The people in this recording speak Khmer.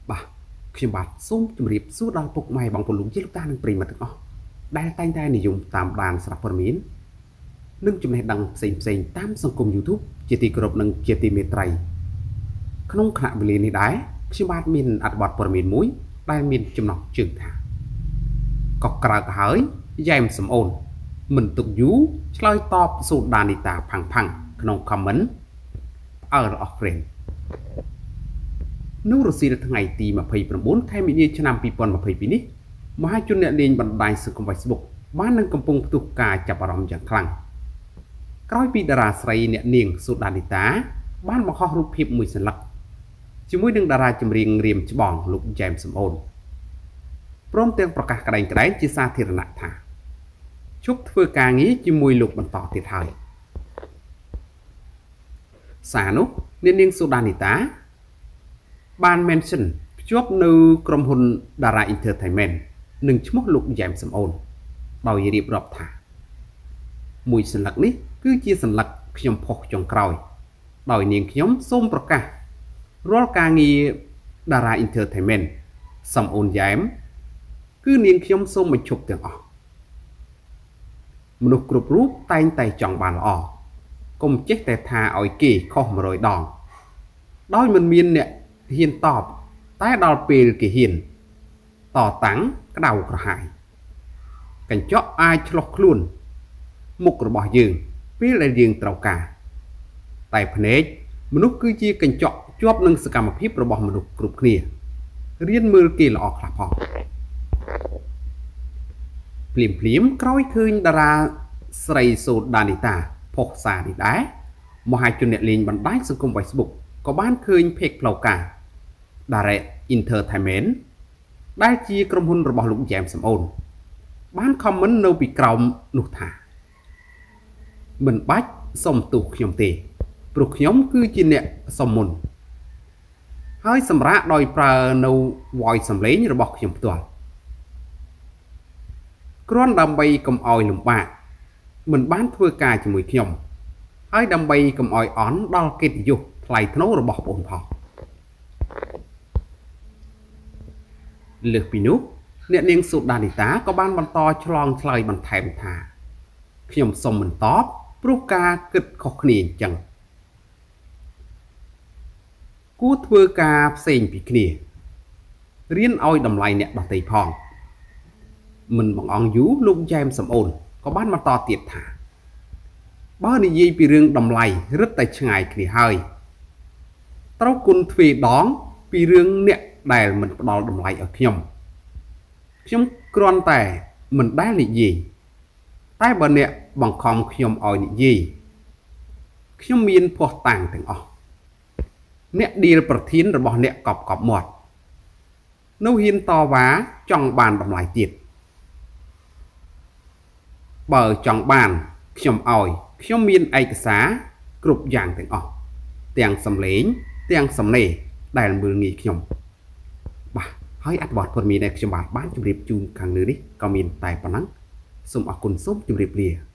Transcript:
Bà, khi bạn xuống chùm riệp suốt đào phục mày bằng một lũng chiếc ta nâng prì mà thức ọ. Đai tay tay này dùng tạm đàn sạp phần miến. Nâng chùm này đăng xình tám sông cùng YouTube chia tì cực nâng chia tì mê trầy. Không khả vì này đáy, khi bạn mình ạt bọt phần miến mũi, đai mình chùm nọc trường thả. Có cả cả hỡi, dèm xâm ôn. Mình tục dú, chơi top sụt đàn đi tà phẳng không comment. Ở đó friend. Nếu Russia là ngày tí mà phải 4 khai mỹ cho năm people mà phải bí ní mà hai chung nẹ lên bằng đài sự công Facebook bán nâng công pung tục ca chạp bà rõm chẳng khăn Nói bí đà ra sài nẹ niềng sụt đàn đi tá bán mà khó rụp hiệp mùi sân lắc chứ mùi đừng đà ra chùm riêng riêng chứ bỏng lục James xâm ôn Prom tiếngប្រកាសក្តីជាសាធារណៈថាជប់ធ្វើការងារជាមួយលោកបន្តទៀតហើយសារនោះអ្នកនាងសូដានីតាបាន mention ភ្ជាប់នៅក្រុមហ៊ុន Dara Entertainment និងឈ្មោះលោក James សំអូនដោយរៀបរាប់ថាមួយសន្លឹកនេះគឺជាសន្លឹកខ្ញុំផុសចុងក្រោយដោយនាងខ្ញុំសូមប្រកាសរាល់ការងារ Dara Entertainment សំអូន James គឺនាងខ្ញុំសូមបញ្ឈប់ទាំងអស់មនុស្សគ្រប់រូបតែងតែចង់បានល្អកុំចេះតែថាឲ្យគេខុស100ដងដោយមិនមានអ្នកហ៊ានតបតែដល់ពេលគេហ៊ានតតាំងក្តៅក្រហាយកញ្ចក់អាចឆ្លោះខ្លួនមុខរបស់យើងពេលដែលយើងត្រូវការតែភ្នែកមនុស្សគឺជាកញ្ចក់ជាប់នឹងសកម្មភាពរបស់មនុស្សគ្រប់គ្នារៀនមើលគេល្អខ្លះផងភ្លាមក្រោយឃើញតារាស្រីសូដានីតាផុសសារនេះដែរមហាជនអ្នកលេងបណ្ដាញសង្គម Facebook ក៏បានឃើញ page ផ្លូវការ Dara Entertainment ដែលជាក្រុមហ៊ុនរបស់លោក James សំអូនបាន comment នៅពីក្រោមនោះថាមិនបាច់សុំទោសខ្ញុំទេព្រោះខ្ញុំគឺជាអ្នកសុំមុនហើយសម្រាប់ដោយប្រើនៅ voice សំឡេងរបស់ខ្ញុំផ្ទាល់គ្រាន់ដើម្បីកុំឲ្យលំបាកមិនបានធ្វើការជាមួយខ្ញុំហើយដើម្បីកុំឲ្យអន់ដល់កិត្តិយសថ្លៃថ្នូររបស់បងផងលើសពីនោះអ្នកនាងសូដានីតាក៏បានបន្តឆ្លងឆ្លើយបន្ថែមថាខ្ញុំសូមមិនតបព្រោះការគិតខុសគ្នាអញ្ចឹងគួរធ្វើការផ្សេងពីគ្នារៀនឲ្យតម្លៃអ្នកដទៃផងមិនបងអង្គយូលោក James សំអូនក៏បានបន្តទៀតថាបើនិយាយពីរឿងតម្លៃរឹតតែឆ្ងាយគ្នាហើយត្រូវគុណទ្វេដងពីរឿងអ្នកដែលមិនផ្ដល់តម្លៃឲ្យខ្ញុំគ្រាន់តែមិនដែលនិយាយតែបើអ្នកបង្ខំខ្ញុំឲ្យនិយាយខ្ញុំមានភ័ស្តុតាងទាំងអស់អ្នកឌីលប្រធានរបស់អ្នកកប់មាត់នៅហ៊ានតវ៉ាចង់បានតម្លៃទៀតបើចង់បានខ្ញុំឲ្យខ្ញុំមានឯកសារគ្រប់យ៉ាងទាំងអស់ទាំងសំឡេងទាំងសំណេរដែលមើលងាយខ្ញុំបាទហើយអត្ថបទព័ត៌មានដែលខ្ញុំបានជម្រាបជូនខាងលើនេះក៏មានតែប៉ុណ្ណឹងសូមអរគុណសូមជម្រាបលា